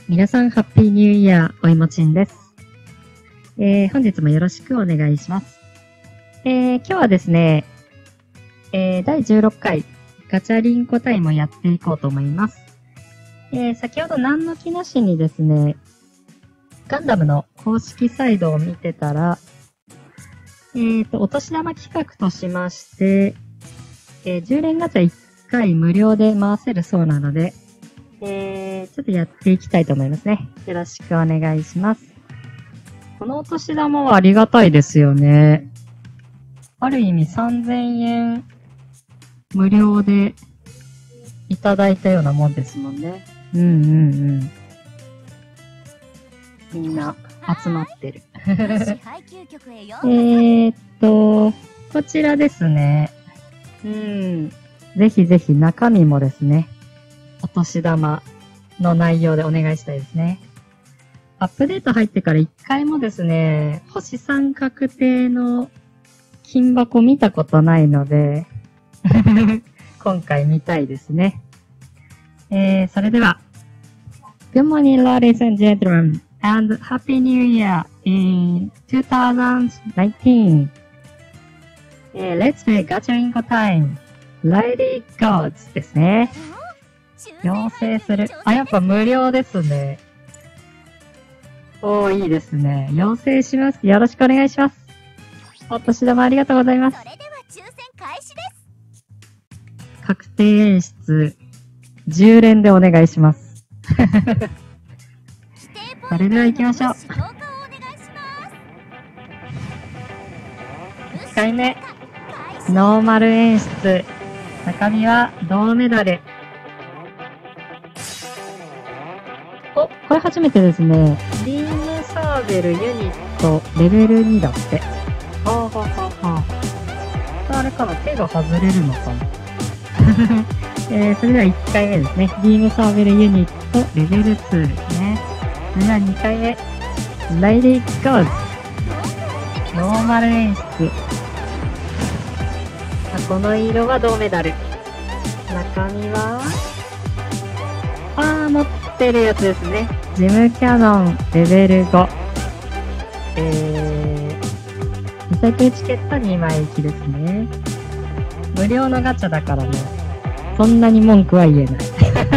皆さん、ハッピーニューイヤー、おいもちんです。本日もよろしくお願いします。今日はですね、第16回ガチャリンコタイムをやっていこうと思います。先ほど何の気なしにですね、ガンダムの公式サイトを見てたら、お年玉企画としまして、10連ガチャ1回無料で回せるそうなので、ちょっとやっていきたいと思いますね。よろしくお願いします。このお年玉はありがたいですよね。ある意味3000円無料でいただいたようなもんですもんね。みんな集まってる。こちらですね。ぜひぜひ中身もですね、お年玉の内容でお願いしたいですね。アップデート入ってから1回もですね、星3確定の金箱見たことないので、今回見たいですね。それでは、Good morning, ladies and gentlemen, and Happy New Year in 2019. Let's play Gacharinko time. Lady Gods ですね。要請する。やっぱ無料ですね。いいですね。要請します。よろしくお願いします。お年玉ありがとうございます。 それでは抽選開始です。 確定演出、10連でお願いします。それでは行きましょう。1回目、ノーマル演出。中身は銅メダル。これ初めてですね。ビームサーベルユニットレベル2だって。あれかな、手が外れるのかな。それでは1回目ですね。ビームサーベルユニットレベル2ですね。それでは2回目。レイディーゴーズ。ノーマル演出。この色は銅メダル。中身は持ってるやつですね。ジムキャノンレベル5。リサイクルチケット2枚引きですね。無料のガチャだからね、そんなに文句は言えない。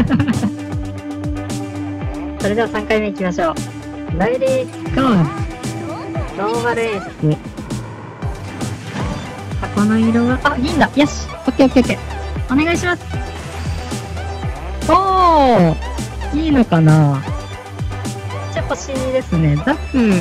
それでは3回目いきましょう。レイディーゴー。ノーマル演出。箱の色は、銀だ。よし。オッケーオッケーオッケー。お願いします。いいのかな。星2ですね。ザク1。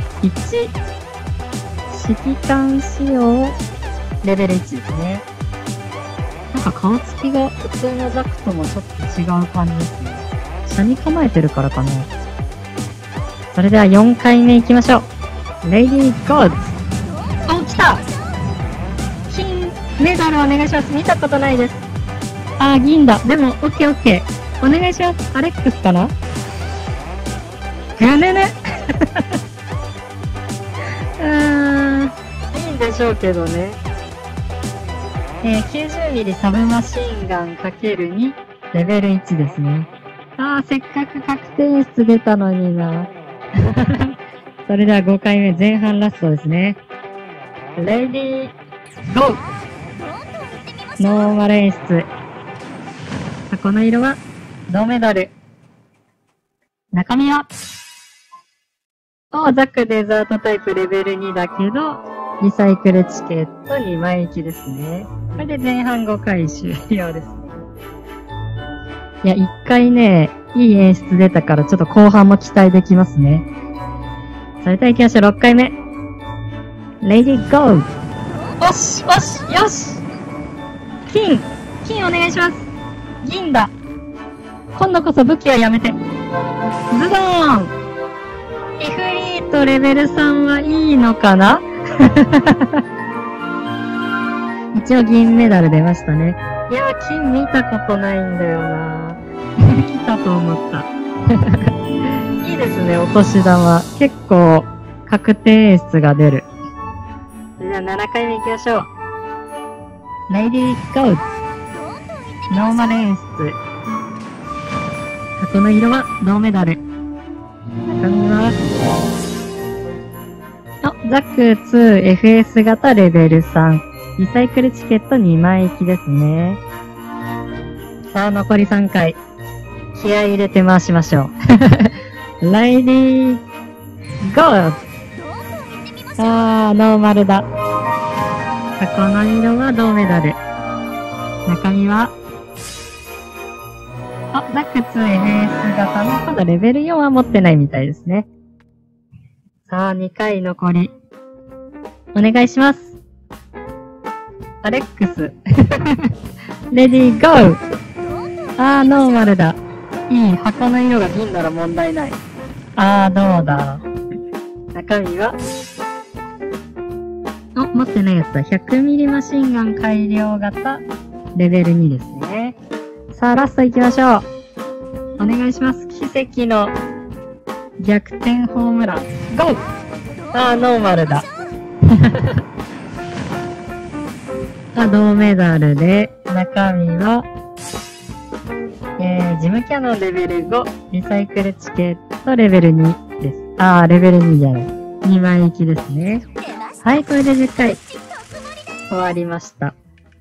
指揮官仕様レベル1ですね。なんか顔つきが普通のザクともちょっと違う感じですね。下に構えてるからかな。それでは4回目いきましょう。レイディーゴーズ。来た。金メダルお願いします。見たことないです。銀だ。でも、オッケーオッケー。お願いします。アレックスかな。ぐねね。いいんでしょうけどね。90mm サブマシンガン ×2 レベル1ですね。せっかく確定演出出たのにな。それでは5回目前半ラストですね。レディーゴー。ノーマル演出。この色は銅メダル。中身はザクデザートタイプレベル2だけど、リサイクルチケット2枚引きですね。これで前半5回終了です。いや、1回ね、いい演出出たからちょっと後半も期待できますね。それでは行きましょう、6回目。レイディーゴー。よしよし金お願いします。銀だ。今度こそ武器はやめて。ズドーン。イフリートレベル3はいいのかな。一応銀メダル出ましたね。いや、金見たことないんだよな。来たと思った。いいですね、お年玉。結構、確定演出が出る。それでは7回目行きましょう。レイディーゴーズ。ノーマル演出。この色は銅メダル。 中身は、ザック 2FS 型レベル3。リサイクルチケット2枚行きですね。さあ、残り3回。気合い入れて回しましょう。ライディー、ゴー！ノーマルだ。箱の色は銅メダル。中身は、ザック 2FS 型の、まだレベル4は持ってないみたいですね。さあ、2回残り。お願いします。アレックス。レディーゴー！ノーマルだ。いい、箱の色が銀なら問題ない。どうだ。中身は、持ってないやつだ。100ミリマシンガン改良型、レベル2ですね。さあ、ラスト行きましょう。お願いします。奇跡の逆転ホームラン。ゴー！ノーマルだ。銅メダルで、中身は、ジムキャノンレベル5、リサイクルチケットレベル2です。レベル2じゃない。2枚行きですね。はい、これで10回。終わりました。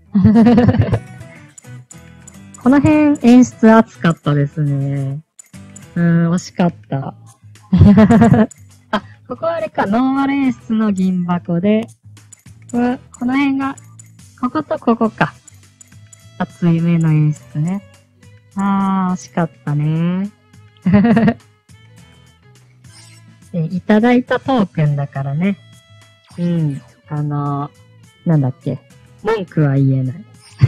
この辺演出熱かったですね。惜しかった。ここはあれか、ノーマル演出の銀箱で、この辺が、こことここか。熱い目の演出ね。惜しかったね。いただいたトークンだからね。なんだっけ。文句は言えない。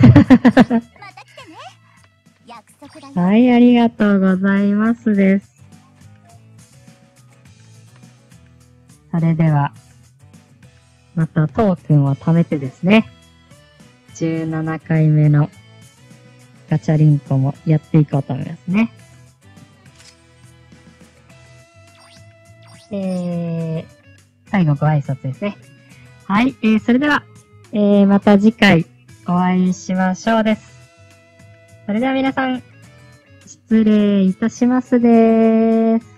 はい、ありがとうございますです。それでは、またトークンを貯めてですね。17回目のガチャリンコもやっていこうと思いますね。最後ご挨拶ですね。はい、それでは、また次回お会いしましょうです。それでは皆さん、失礼いたしますです。